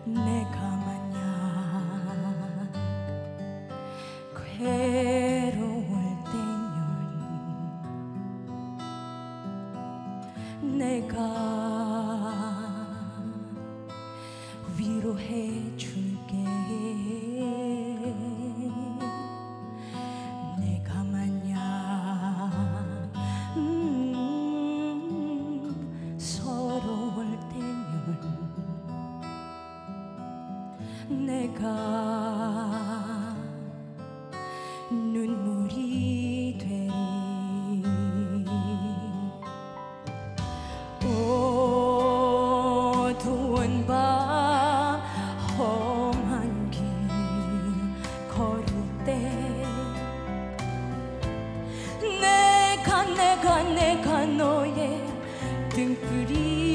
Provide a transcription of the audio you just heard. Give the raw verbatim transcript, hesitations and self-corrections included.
내가 마냥 괴로울 때면 내가 위로해 줄게. 내가 마냥 음, 서러울 때면 내가 눈물이 되리. 어두운 밤 험한 길 걸을 때 내가 내가 내가 너의 등불이